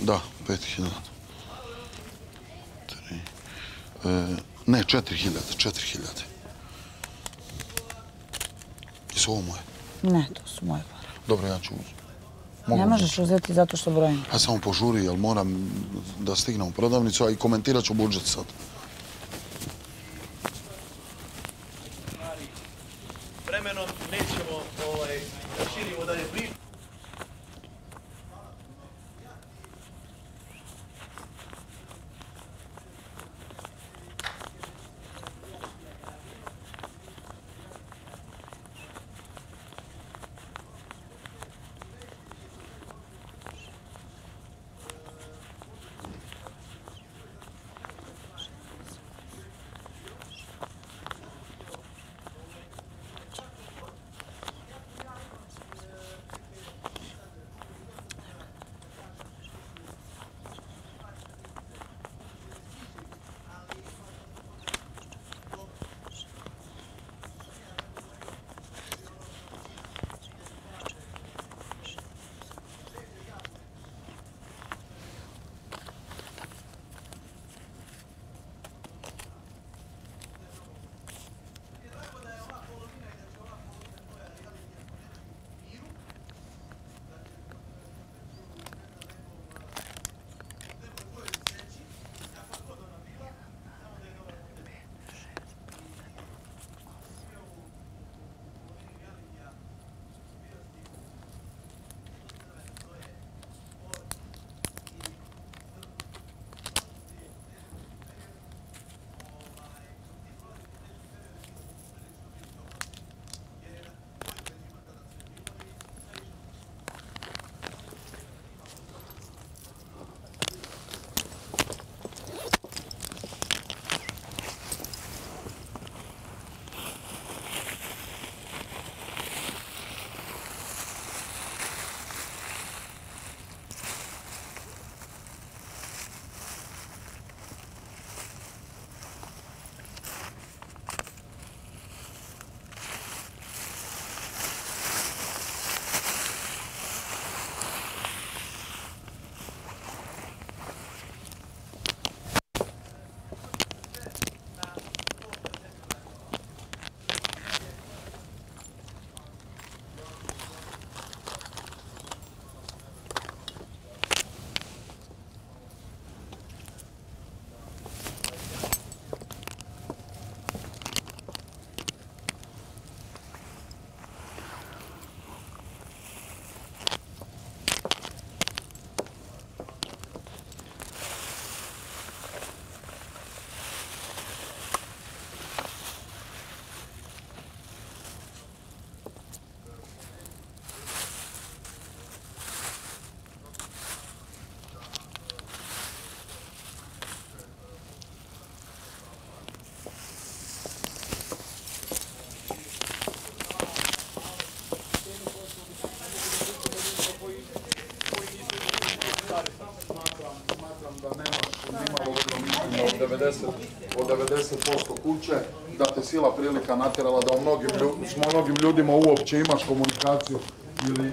Da, 5.000. Ne, 4.000. Jesu ovo moje? Ne, to su moje pare. Dobro, ja ću uzeti. Ne možeš uzeti zato što brojim. Ja samo požuri, jer moram da stignem u prodavnicu, a i komentirat ću budžet sad. Vremenom nećemo da širimo dalje priču. Od 90% kuće, da te sila prilika natjerala da s mnogim ljudima uopće imaš komunikaciju ili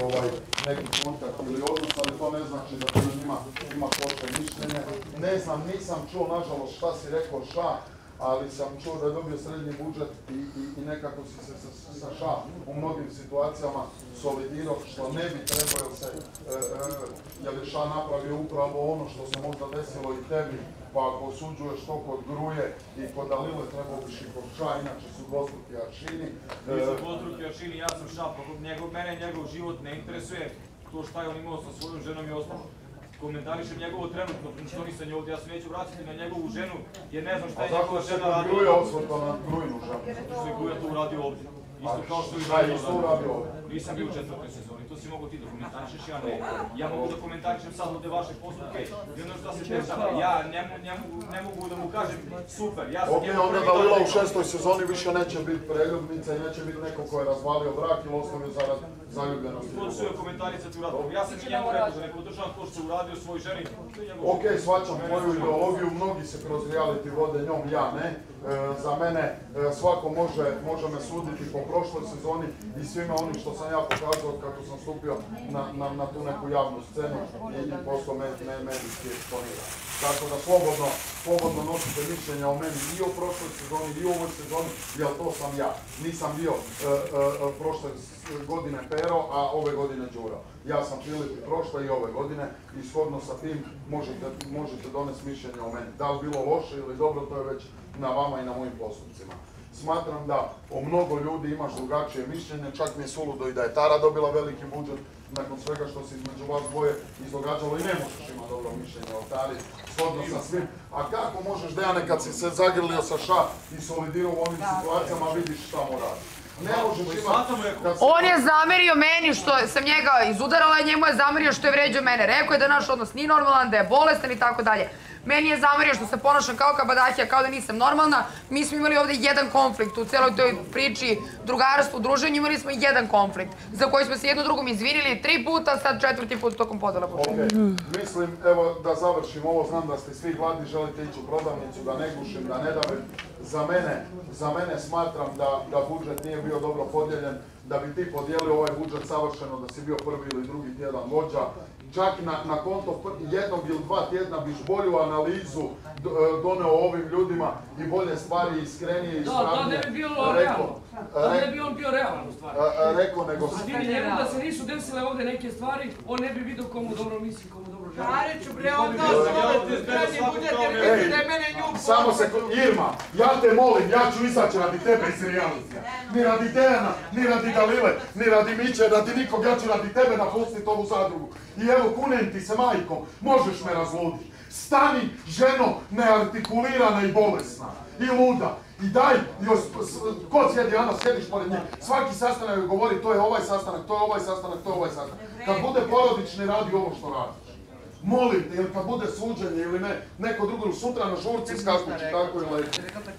neki kontakt ili odnos, ali to ne znači da ti ima košte mišljenje. Ne znam, nisam čuo nažalost šta si rekao ali sam čuo da je dobio srednji budžet i nekako si se sa u mnogim situacijama solidirao, što ne bi trebao jer je napravio upravo ono što se možda desilo i tebi, pa ako osuđuješ to kod Gruje i kod Alile trebao biš i kod inače su dvostruki aršini. Nisu dvostruki aršini, ja sam mene njegov život ne interesuje, to šta je on imao sa svojom ženom i ostalo. Komentarišem njegovo trenutno funkcionisanje ovdje, ja se neću vratiti na njegovu ženu, jer ne znam šta je njegova žena radila. A zašto se kod Gruje osvrtao na Grujinu ženu? Što se Gruja to uradio ovdje. Isto kao što i uradio ovdje. Nisam bio u 4. sezoni, to si mogu ti da komentarišeš, ja ne. Ja mogu da komentarišem sad ovdje vaše postupke i ono što se dešava. Ja ne mogu da mu kažem super, ja sam njemu prvi da Lila u 6. sezoni više neće biti preljubnica i neće biti neko ko je razvalio brak ili ostavio zaljubljenosti. To su joj komentarice tu radilo. Ja sam njemu rekao da ne podržavam to što je uradio svoj ženi. Ok, shvaćam tvoju ideologiju, mnogi se kroz reality vode njom, ja ne. Za mene svako može me suditi po prošloj sezoni i svima onim što sam ja pokazao kako sam stupio na tu neku javnu scenu i postao medijski eksponiran. Tako da slobodno nosite mišljenja o meni i o prošloj sezoni i o ovoj sezoni, jer to sam ja. Nisam bio prošle godine Pero, a ove godine Đuro. Ja sam Filip i prošle i ove godine i shodno sa tim možete donesti mišljenje o meni. Da li bilo loše ili dobro, to je već na vama i na mojim postupcima. Smatram da o mnogo ljudi imaš drugačije mišljenje, čak mi je suludo i da je Tara dobila veliki budžet nakon svega što se između vas dvoje izdogađalo i ne možeš imati dobro mišljenje o Tari, shodno sa svim. A kako možeš, Dejane, kad si se zagrlio sa Ša i solidirao u ovim situacijama, vidiš šta mu radi? Ne možeš imati... On je zamerio meni što sam njega izudarala, njemu je zamerio što je vređao mene. Rekao je da naš odnos nije normalan, da je bolestan i tako dalje. Meni je zamerio što se ponašam kao kabadahija, kao da nisam normalna. Mi smo imali ovdje jedan konflikt u celoj toj priči, drugarstvu, druženju, imali smo jedan konflikt za koji smo se jedno drugom izvinili 3 puta, sad 4. put tokom podela. Mislim, evo da završim ovo, znam da ste svi gladni, želite ići u prodavnicu, da ne gušim, da ne davim. Za mene smatram da budžet nije bio dobro podijeljen, da bi ti podijelio ovaj budžet savršeno, da si bio prvi ili drugi tjedan vođa. Čak na konto jednog ili 2 tjedna biš bolju analizu doneo ovim ljudima i bolje stvari iskrenije i ispravnije. Da, ne bi bilo realno. Ne bi on bio realan u stvari. Rekao nego... A vidi njemu da se nisu desile ovdje neke stvari, on ne bi vidio komu dobro misli, komu dobro želi. Kareću bre, on da se zgrani budžet jer vidi da je mene nju... Samo se... Irma, ja te molim, ja ću izaći radi tebe iz realitija. Ni radi Dejana, ni radi Dalile, ni radi Miće, radi nikog, ja ću radi tebe napustiti ovu zadrugu. I evo, kunem ti se majkom, možeš me razluditi. Stani, ženo, neartikulirana i bolesna. I luda. I daj, ko sjedi, Ana, sjediš pored nje. Svaki sastanak joj govori, to je ovaj sastanak, to je ovaj sastanak, to je ovaj sastanak. Kad bude porodični, radi ovo što radiš. Molim te, ili kad bude suđenje ili neko drugo, sutra na žurci skakući, tako je lepo.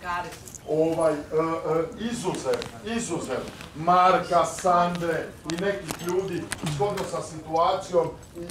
Izuzev Marka, Sandre i nekih ljudi shodno sa situacijom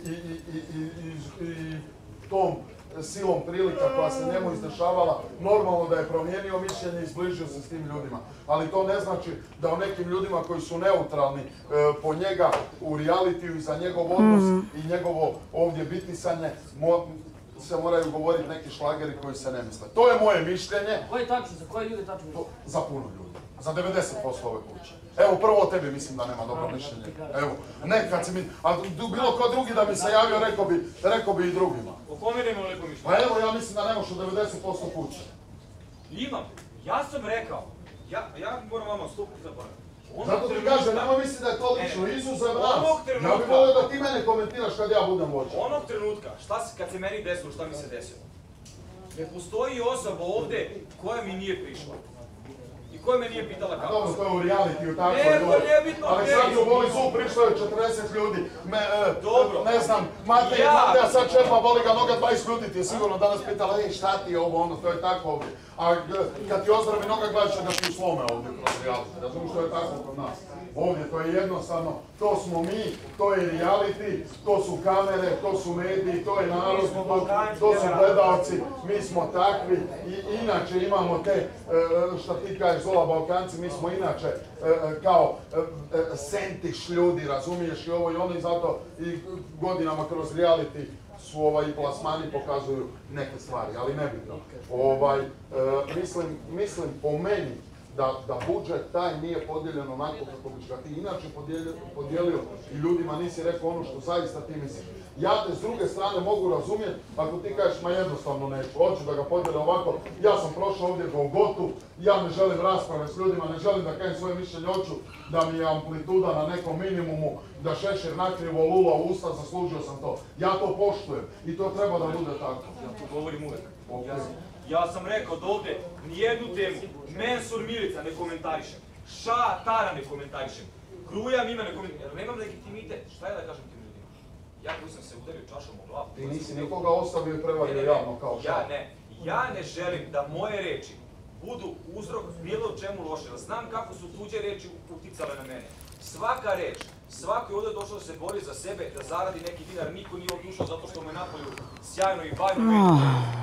i tom silom prilika koja se njemu izdešavala, normalno da je promijenio mišljenje i zbližio se s tim ljudima. Ali to ne znači da o nekim ljudima koji su neutralni po njega u realitiju i za njegov odnos i njegovo ovdje bitisanje se moraju govoriti neki šlageri koji se ne misle. To je moje mišljenje. Koje tačno, za koje ljude tačno? Za puno ljudi. Za 90% ove kuće. Evo, prvo o tebi mislim da nema dobro mišljenje. Evo, ne kad si mi... A bilo ko drugi da mi se javio, rekao bi i drugima. O kome nema lepo mišljenje? Pa evo, ja mislim da nemaš u 90% kuće. Imam. Ja sam rekao. Ja moram vama stupiti za bar. Zato ti kažem, nema misli da je to lično, izuzev nas. Ja bih volio da ti mene komentiraš kad ja budem vođa. Onog trenutka, kad se meni desilo, šta mi se desilo? Ne postoji osoba ovdje koja mi nije prišla. I koja me nije pitala kako. Dobro, to je u realitiju, tako je. Nije bitno gdje. Aleksandru voli zub, prišlo je 40 ljudi. Dobro. Ne znam, Mateja sad šefa, voli ga noga 20 ljudi, ti je sigurno danas pitala, šta ti je ovo, ono, to je tako ovdje. A kad ti ozdravi noga, gledaš da ti slome ovdje kroz reality. Razumiješ, to je tako kod nas. Ovdje, to je jednostavno, to smo mi, to je reality, to su kamere, to su mediji, to je narod, to su gledalci, mi smo takvi i inače imamo te, što ti kažeš, Zola Balkanci, mi smo inače kao sentiš ljudi, razumiješ i ovo i ono i zato i godinama kroz reality su i plasmani pokazuju neke stvari, ali nebitno. Mislim po meni da budžet taj nije podijeljen onako kako biš ga ti inače podijelio i ljudima nisi rekao ono što zaista ti misliš. Ja te s druge strane mogu razumjeti ako ti kažeš ma jednostavno neću, hoću da ga podijele ovako, ja sam prošao ovdje Golgotu, ja ne želim rasprave s ljudima, ne želim da kažem svoje mišljenje, hoću da mi je amplituda na nekom minimumu, da Šešir nakrivo lula u usta, zaslužio sam to. Ja to poštujem i to treba da bude tako. Ja to govorim uvek. Ja sam rekao da ovdje nijednu temu Mensur Milica ne komentarišem, Tara ne komentarišem, Gruja Mima ne komentarišem, jer nemam legitimitet, šta je da kažem tim ljudima? Ja koji sam se udario čašom u glavu. Ti nisi nikoga ostavio i prevario javno kao Ša. Ja ne želim da moje reči budu uzrok bilo čemu loše, jer znam kako su tuđe reči uticale na mene. Svaka reč Svako je ovdje došao da se bori za sebe, da zaradi neki dinar, niko nije odušao zato što mu je napolju sjajno i bajno.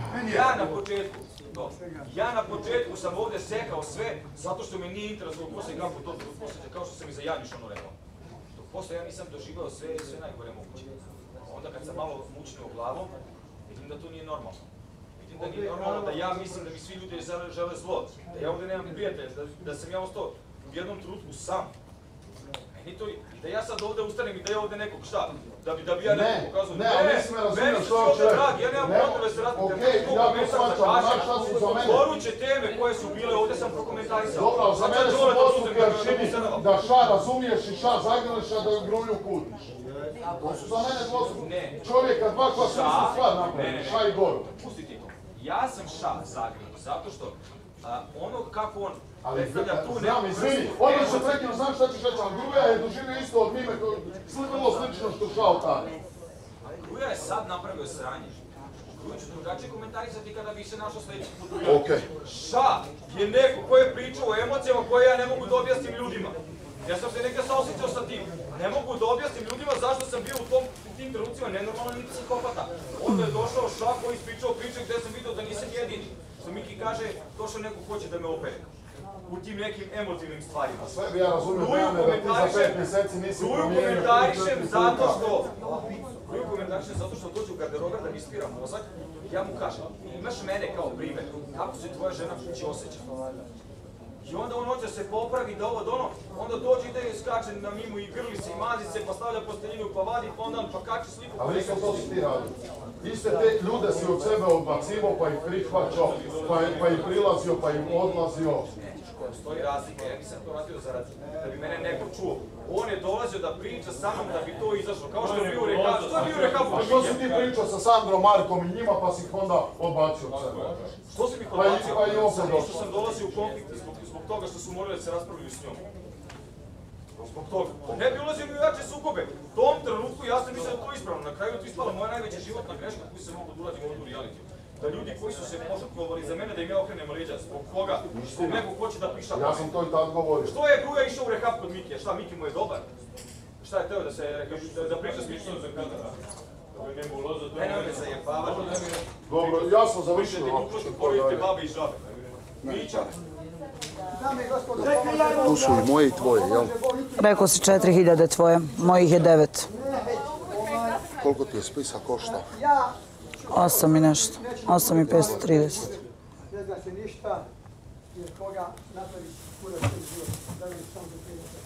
Ja na početku sam ovdje sekao sve zato što me nije interesovalo ko se igra po to posjeća, kao što sam i za Janjuš ono rekao. Dok posle ja nisam doživao sve najgore moguće. Onda kad sam malo mučnio glavom, vidim da to nije normalno. Vidim da nije normalno da ja mislim da mi svi ljudi žele zlo, da ja ovdje nemam prijatelja, da sam ja ostao u jednom trenutku sam. Da ja sad ovdje ustanem i da ja ovdje nekog šta? Da bi ja nekog pokazao. Meni se ovdje radi, ja nemam potrebe se raditi. Goruće teme koje su bile, ovdje sam prokomentarisao. Dobro, za mene su dvostruke aršini da ša razumiješ i ša zagrliš, a da grulju kutiš. To su za mene dvostruke. Čovjeka dva koja su istu stvar napravili, ša i goru. Pustite to. Ja sam ša zagrlio, zato što ono kako on predstavlja tu znam, izvini, odmah se prekinu, znam šta ćeš reći, ali Gruja je doživio isto od Mime, vrlo slično što šao tada. Gruja je sad napravio sranje. Gruja ću drugačije komentarisati kada bi se našao sljedeći put. Ša je neko ko je pričao o emocijama koje ja ne mogu da objasnim ljudima. Ja sam se nekada saosjećao sa tim. Ne mogu da objasnim ljudima zašto sam bio u tim trenucima nenormalan i psihopata. Onda je došao Ša koji ispričao priče gde sam vidio da nisam jedini. Što Miki kaže, došao neko hoće da me opere. U tim nekim emotivnim stvarima. Sve bi ja razumio da ti za 5 mjeseci nisi promijenio. Gruju komentarišem zato što dođe u garderober da mi ispira mozak. Ja mu kažem, imaš mene kao primjer, kako se tvoja žena kući osjeća. I onda on hoće se popravi da ovo dono, onda dođe i da je skače na mimu i grli se i mazi se, pa stavlja posteljinu, pa vadi fondan, pa kače sliku. Ali isto to si ti radio. Iste te ljude si od sebe odbacivao, pa ih prihvaćao, pa ih prilazio, pa ih odlazio. Stoji razlika, ja nisam to radio da bi mene neko čuo. On je dolazio da priča sa mnom da bi to izašlo, kao što je bio rekav. Što je bio rekav? A što si ti pričao sa Sandrom, Markom i njima, pa si ih onda odbacio od sebe? Što si mi ih odbacio? Zato što sam dolazio u konflikt zbog toga što su morali da se raspravljaju s njom. Zbog toga. Ne bi ulazio mi u jače sukobe. U tom trenutku ja sam mislio da to ispravno. Na kraju je to ispala moja najveća životna greška koju sam mogu da uradim ovdje u realitiju. Da ljudi koji su se požrtvovali za mene da im ja okrenem leđa, zbog koga, zbog nekog hoće da piša. Ja sam to i tad govorio. Što je Gruja išao u rehab kod Mikija? Šta, Miki mu je dobar? Šta je teo da priča s Mikijem? Ne me zajebavati. Dobro, ja sam završio. Što porodite babe i žabe. Mića. Tu su i moje i tvoje, jel? Rekao si 4000 tvoje, mojih je 9. Koliko ti je spisa košta? 8 i nešto, 8 i 530. Ne zna se ništa, jer koga napravi kurac svoj život, da li sam za prije se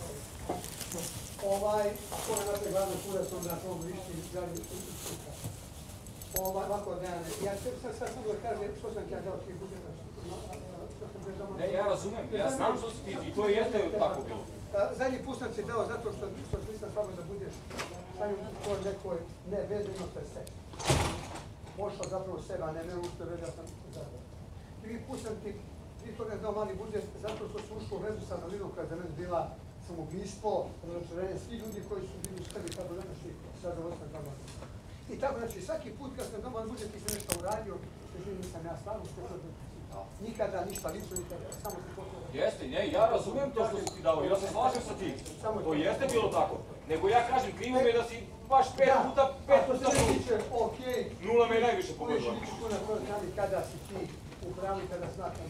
koga napravi glavno kurac, onda na tom višti zgradi sutra. Ovako ne, ja sad samo da kažem što sam ja dao ti budžeta. Ne, ja razumem, ja znam što si ti i to jeste tako bilo. Zadnji put sam ti dao zato što nisam s vama da budeš stanju u nekoj nevezano pre sebe. Pošao zapravo sebe, a ne me ušto već sam zapravo. I vi pustam ti, vi to ne znao mali budžet, zato što su ušli u vezu sa Dalinom koja je za mene bila samoubistvo, razočarenje, svi ljudi koji su bili u sebi kako danas i sada osam kako. I tako, znači, svaki put kad sam dao mali budžet ti se nešto uradio, nisam ja stvarno što je nikada ništa lično, nikada, samo se poslao. Jeste, ne, ja razumijem to što si ti dao, ja se slažem sa tim. To jeste bilo tako. Nego ja kažem, krivo mi je da si baš 5 puta okej. Nula me je najviše pogodila. Uvijek ću na tvojoj strani kada si ti u pravi, kada smatram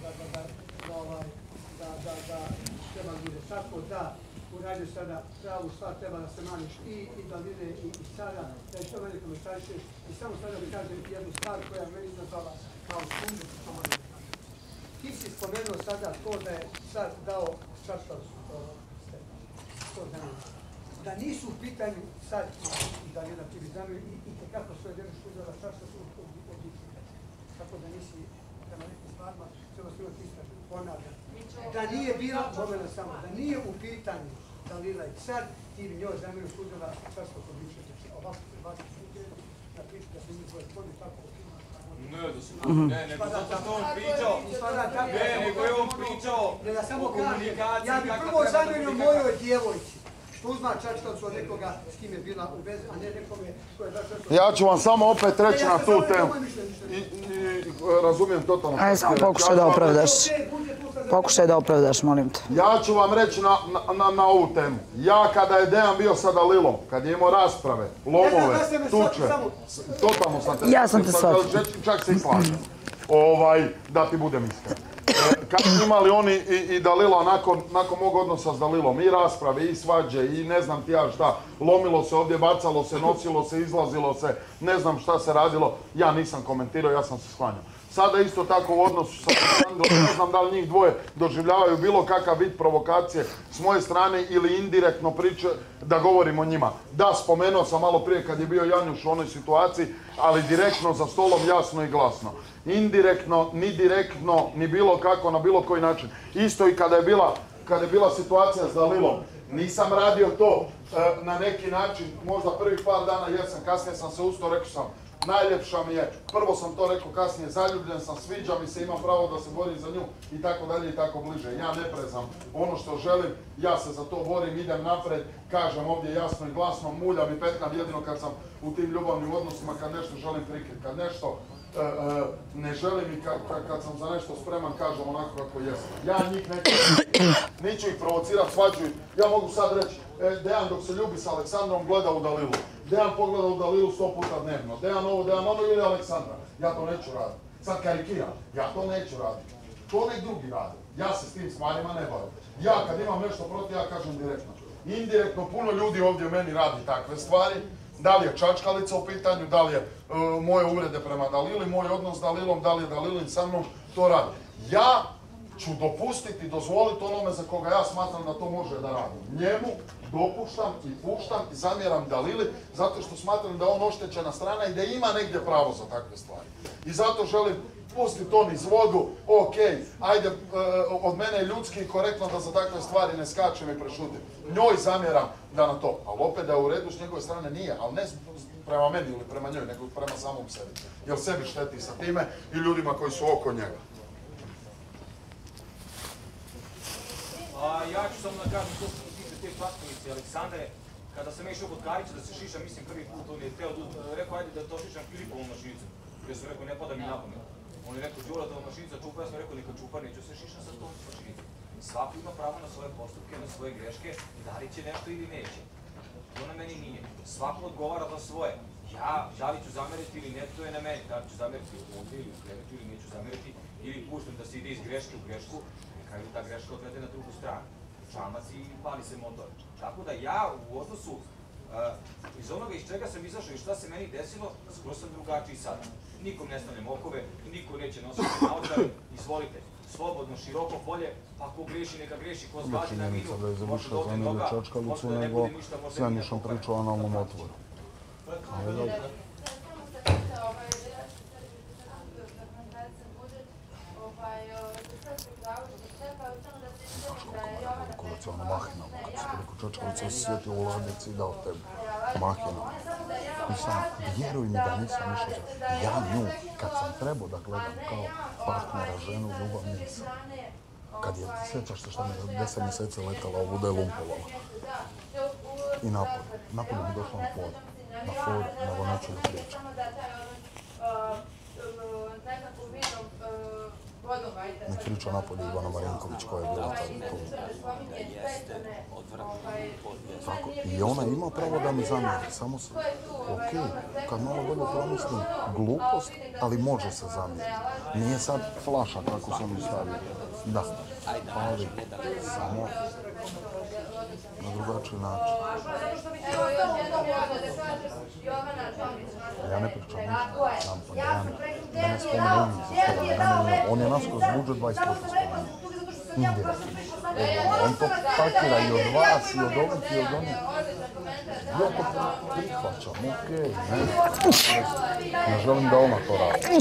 da treba bude tako da uradio sada pravu stvar, treba da se maniš i da vide i sada, da je što mene komentarišeš. I samo sada mi kažem jednu stvar koja me izazvala kao sumnju. Ti si spomenuo sada to da je sad dao Čačkavsku stepan. To znači. Da nisu u pitanju sad, i da ne da ti bi znamo, i tekako svoje djelište uzela Čačkavsku odličnika. Tako da nisi prema nekim stvarima, treba se uvijek istražiti, ponavljam. Da nije bila, momena samo, da nije u pitanju Dalila i sad, ti bi njoj zamjeru uzela Čačkavsku odličnika. Ovako se vas izgledali na priču da se mi tvoje spodne tako okima. Ne, nego zato što on pričao, nego je on pričao o komunikaciji. Ja bi prvo zamjerio mojoj djevojci. Što uzma Čačkavcu od nekoga s kim je bila u vezi, a ne nekome koje je da Čačkavcu. Ja ću vam samo opet reći na tu temu. I razumijem totalno. Ajde, samo pokušaj da opravdaš. Pokušaj da opravdaš, molim te. Ja ću vam reći na ovu temu. Ja kada je Dejan bio sa Dalilom, kad je imao rasprave, lomove, tuče, totalno sam te... Ja sam te shvatio. Čak se i slažem. Da ti budem iskren. Kad su imali oni i Dalila nakon mog odnosa s Dalilom, i rasprave, i svađe, i ne znam ti ja šta, lomilo se ovdje, bacalo se, nosilo se, izlazilo se, ne znam šta se radilo, ja nisam komentirao, ja sam se sklanjao. Sada isto tako u odnosu sa Aleksandrom, ne znam da li njih dvoje doživljavaju bilo kakav vid provokacije s moje strane ili indirektno priče da govorim o njima. Da, spomenuo sam malo prije kad je bio Janjuš u onoj situaciji, ali direktno za stolom jasno i glasno. Indirektno, ni direktno, ni bilo kako, na bilo koji način. Isto i kada je bila situacija s Dalilom. Nisam radio to na neki način, možda prvih par dana jesam, kasnije sam se ustao, rekao sam, najljepša mi je, prvo sam to rekao, kasnije zaljubljen sam, sviđa mi se, imam pravo da se borim za nju i tako dalje i tako bliže. Ja ne prezam ono što želim, ja se za to borim, idem napred, kažem ovdje jasno i glasno, muljam i petkam jedino kad sam u tim ljubavnim odnosima, kad nešto želim prikriti, kad nešto ne želim i kad sam za nešto spreman, kažem onako kako jesam. Ja njih neću ih provocirati, svađu. Ja mogu sad reći, Dejan dok se ljubi s Aleksandrom gleda u Dalilu. Dejan pogleda u Dalilu 100 puta dnevno. Dejan ovo, Dejan ono ili Aleksandra. Ja to neću raditi. Sad karikiram, ja to neću raditi. To nek drugi radi. Ja se s tim stvarima ne bavim. Ja kad imam nešto protiv, ja kažem direktno. Indirektno puno ljudi ovdje u meni radi takve stvari. Da li je čačkalica u pitanju, da li je moje uvrede prema Dalili, moj odnos s Dalilom, da li je Dalilin sa mnom, to radi. Ja ću dopustiti, dozvoliti onome za koga ja smatram da to može da radi. Njemu dopuštam i puštam i zamjeram Dalili zato što smatram da je on oštećena strana i da ima negdje pravo za takve stvari. I zato želim pustiti on iz vodu, ok, ajde, od mene je ljudski i korektno da za takve stvari ne skačem i prešutim. Njoj zamjeram da na to, ali opet da je u redu s njegove strane nije, ali ne prema meni ili prema njoj, nego prema samom sebi. Jer sebi šteti sa time i ljudima koji su oko njega. Ja ću samo da kažem to što se tiče te platkovice Aleksandre. Kada sam išao kod Karića da se šišam, mislim prvi put, on je rekao ajde da to šišam Filipovom mašinicom. Ja sam rekao ne pada mi na pamet. On je rekao Đuratova mašinica čupa, ja sam rekao neka čupa, neću se šišam sa tom mašinicom. Svako ima pravo na svoje postupke, na svoje greške, da li će nešto ili neće. To na meni nije. Svako odgovara za svoje. Ja, da li ću zameriti ili ne, to je na meni. Da li ću zameriti ovdje ili u klevetu ili neću zameriti, ili puštam da se ide iz greške u grešku, neka ta greška odvede na drugu stranu. Čamac i pali se motor. Tako da ja u odnosu iz onoga iz čega sam izašao i šta se meni desilo, skoro sam drugačiji sada. Nikom ne stavljam okove, niko neće nositi naočare, izvolite. Slobodno, široko polje, pa ko griješi, neka griješi, ko zbati na vinu, može da ode noga, može da ne bude ništa, može da ne bude priču o analnom otvoru. Ono mahinama, kad se preko Čačkalica osjetio u ladnici i dao tebi mahinama. Nisam, vjeruj mi da nisam išao za... Ja nju, kad sam trebao da gledam kao partnera, ženu, ljubav, nisam. Kad je, sjećaš se šta mi je 10 mjeseci letala ovu da je lumpovala. I napolje mi došla na for. Na for, nego neću da pričam. Nek priča napolje Ivana Marinković koja je bila tada tu. Tako, i ona ima pravo da mi zamjeri, samo se, ok, kad malo bolje promislim, glupost, ali može se zamjeriti. Nije sad flaša kako sam ju stavio, da, ali samo na drugačiji način. Ja ne pričam ništa, znam pa da ne spomenu on je nas kroz budžet 20% spomenuo. Indirektno. On to pakira i od vas, i od ovih, i od onih. Ja to prihvaćam, okej, ne želim da ona to radi.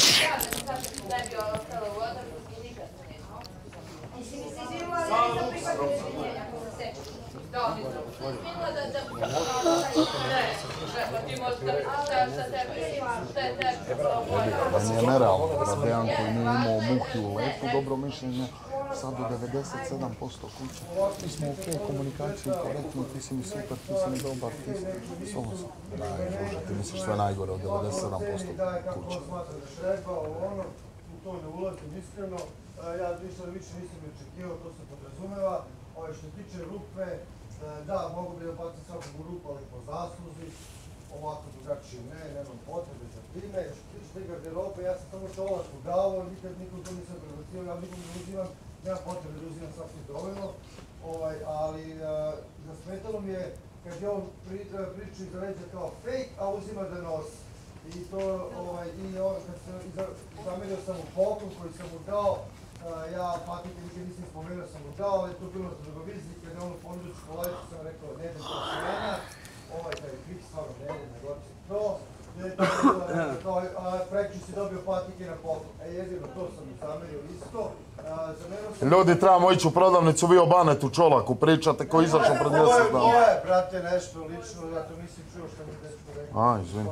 Meni je nerealno da Dejan koji nije imao muhi u letu, dobro mišljenje, sad u 97% kuće. Mi smo ok, komunikaciju korektno, ti si mi super, ti si mi dobar, ti si... Samo sam. Daj, Bože, ti misliš sve najgore od 97% kuće. to ne ulazim iskreno. Ja više nisam ni očekivao, to se podrazumeva. Što se tiče rupe, da, mogu bi da bacim svakog u rupu, ali po zasluzi. Ovako drugačije ne, nemam potrebe za time. Što se tiče te garderobe, ja sam samo čolak u glavu, nikog to nisam prebacio, ja nikom ne uzimam, nema potrebe da uzimam sasvim dovoljno. Ali zasmetalo mi je kad je on pričao iza leđa kao fake, a uzima da nosi. I to, kad sam zamerio sam mu poklon koji sam mu dao, ja patike nikad nisam spomenuo, sam mu dao, ali je to bilo na trgoviziji, kad je on u ponudu čokoladicu sam rekao, ne idem to sjena, taj fik stvarno ne idem, nego će to. Prekću si dobio patike na poklon. Jedino to sam mu zamerio isto. Ljudi, trebamo ići u prodavnicu, vi o Banetu Čolaku pričate koji izašao pred mjesec dana. Ovo je, brate, nešto lično, ja to nisam čuo što mi dečko rekao. Izvini.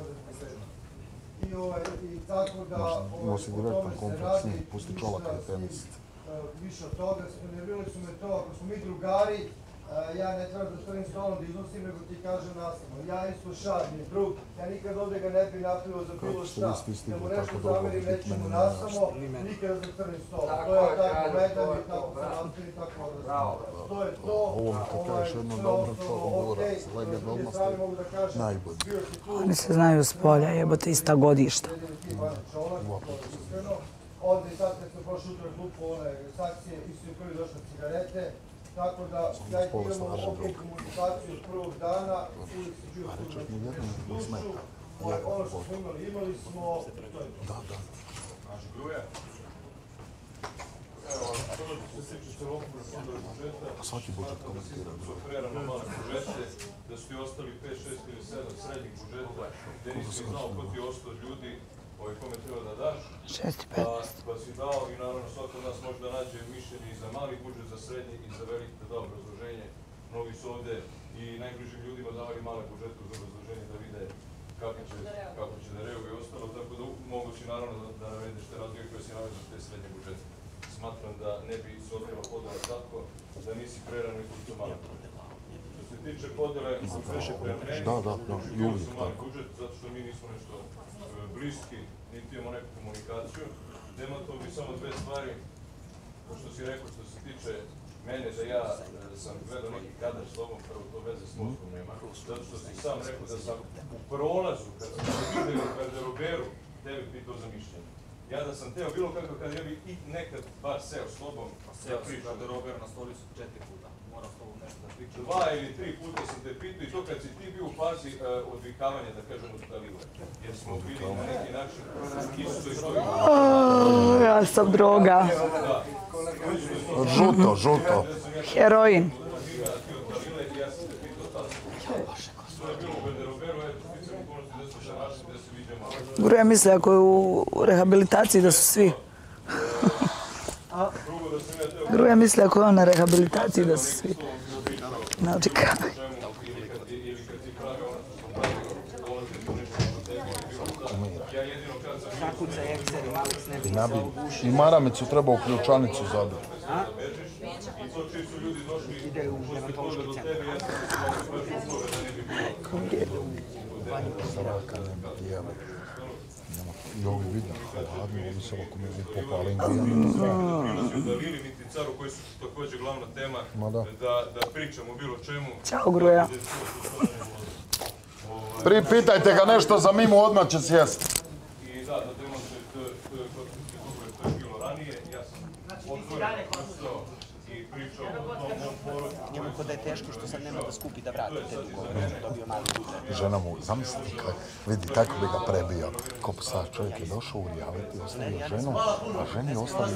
I tako da Nosi direktan kompleks, pusti Čolaka i tenis. Više od toga, nervirali su me to, ako smo mi drugari, ja ne trebam da stojim stolom da iznosim, nego ti kažem nastavno. Ja isto šarni drug, ja nikad ovdje ga ne bi napravio za bilo šta. Da mu nešto zamerim, nećemo nasamo, nikad za crni stol. To je tako vedan i tako se nastavi, tako odrasno. To je to. Ovo mi to kažeš jedno dobro čovjek govora, legend odmah najbolji. Oni se znaju s polja, jebote, ista godišta. Ovdje i sad kad smo prošli jutro klupu one sankcije, isto je prvi došle cigarete, tako da ja imamo ovdje komunikaciju od prvog dana, uvijek se čuo dušu, ono što smo imali smo, to je to. Naš Gruja. Evo, prvo što se tiče celokupnog fondova budžeta, A svaki budžet komentira. su prerano male budžete, da su ti ostali 5, 6 ili 7 srednjih budžeta, gdje nisi znao ko ti je ostao ljudi, kome treba da daš, 6,15. pa si dao i naravno svako od nas može da nađe mišljenje i za mali budžet, za srednji i za veliki da da obrazloženje. Mnogi su ovde i najbližim ljudima davali male budžete uz obrazloženje da vide kako će da reaguju i ostalo, tako da mogu si naravno da navedeš te razlike koje si naveo za te srednje budžete. Smatram da ne bi se odjela podela tako da nisi prerano i kuću mali budžet. Što se tiče podele budžete prema meni, uživili su mali budžet zato što mi nismo nešto bliski, niti imamo neku komunikaciju. Demantovao bi samo dve stvari, pošto si rekao što se tiče mene, da ja sam gledao neki kadar s tobom, prvo to veze s mozgom nema, zato što si sam rekao da sam u prolazu, kad sam se vidio u garderoberu, tebi pitao za mišljenje. Ja da sam teo bilo kako kad ja bi i nekad bar seo s tobom, ja pričam. Garderober na stolicu 4 puta. Moram s tobom nešto da pričam. 2 ili 3 puta sam te pitao i to kad si ti bio u fazi odvikavanja, da kažem, od Dalile. Jer smo bili na neki način isto i što je. Ja sam droga. Žuto. Heroin. Gruja misli ako je u rehabilitaciji da su svi. Gruja misli ako je on na rehabilitaciji da su svi. Naočekaj. I maramicu treba u ključanicu zadati. Ide u dermatološki centar. I ovi vidim, hladno, ovi se ovako mi vidi popali. Dalili niti caru koji su također glavna tema da pričamo bilo čemu. Ćao, Gruja. Pitajte ga nešto za Mimu, odmah će sjest. I da demonstrujem, to je bilo ranije, ja sam otvoren postao i pričao o tom porodu. Njemu kod da je teško što sad nema da skupi da vrati te dugove, dobio mali budžet. Žena mu, zamisli, vidi kako bi ga prebio. Ko sad čovjek je došao u reality, ostavio ženu, a ženi je ostavio...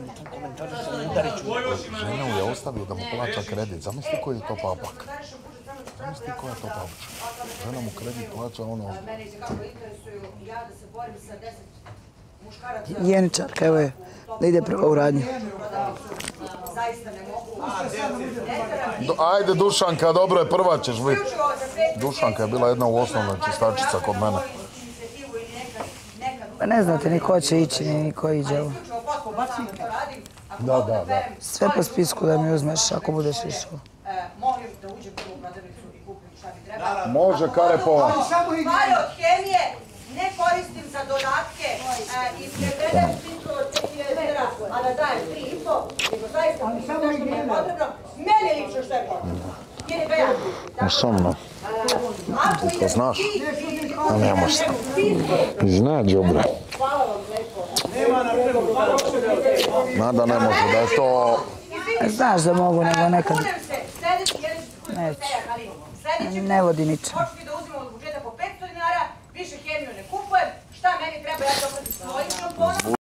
Ženu je ostavio da mu plaća kredit. Zamisli koji je to papak. Zamisli koja je to papuča. Žena mu kredit plaća ono... Mene se kako interesuju, ja da se borim sa 10 muškaraca... Jeničarka, evo je, da ide prvo u radnju. Zaista ne mogu. Ajde Dušanka, dobro je, prva ćeš biti. Dušanka je bila jedna u osnovnoj čistačica kod mene. Pa ne znate ni ko će ići, ni ko iđe. Da. Sve po spisku da mi uzmeš ako budeš išao. Molim da uđem prvo u prodavnicu i kupim šta mi treba. Može, Karepova. Pare od hemije ne koristim za dodatke i ne predajem ali samo nešto mi je potrebno, meni lično što je potrebno. Jer je bejano. Osobno. To znaš? A ne možeš. Zna Đubre. Hvala vam lepo. Nada ne može, da je to... Znaš da mogu, nego nekad Kunem se, sljedeći neću. Sljedeći Ne vodi ničem. početi da uzimam od budžeta po 500 dinara, više hemiju ne kupujem, šta meni treba, ja ću oprati svojim šamponom.